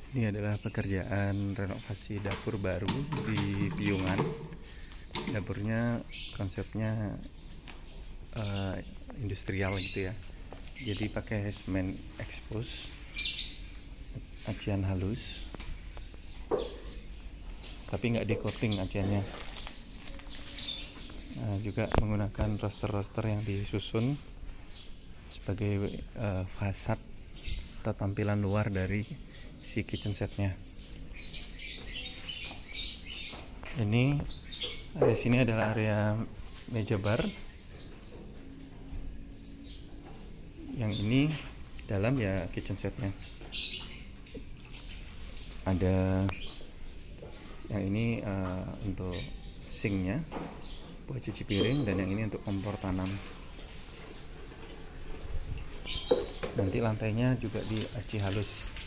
Ini adalah pekerjaan renovasi dapur baru di Piungan. Dapurnya konsepnya industrial gitu ya. Jadi pakai semen expose, acian halus, tapi nggak di coating aciannya. Juga menggunakan roster-roster yang disusun sebagai fasad atau tampilan luar dari si kitchen setnya. Ini area sini adalah area meja bar. Yang ini dalam ya kitchen setnya. Ada yang ini untuk sinknya buat cuci piring, dan yang ini untuk kompor tanam. Nanti lantainya juga di aci halus.